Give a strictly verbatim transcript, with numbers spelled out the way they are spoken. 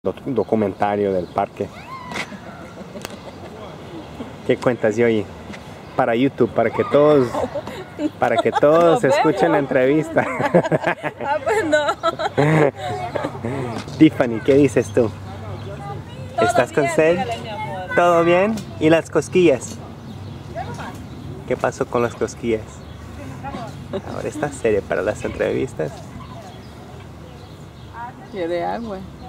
doc- documentario del parque. ¿Qué cuentas, Yoyi? Para YouTube, para que todos, para que todos escuchen la entrevista. Ah, pues no. Tiffany, ¿qué dices tú? Todo ¿Estás con bien, sed? dígale, mi amor. ¿Todo bien? ¿Y las cosquillas? ¿Qué pasó con las cosquillas? Ahora está seria para las entrevistas. ¿Quiere agua?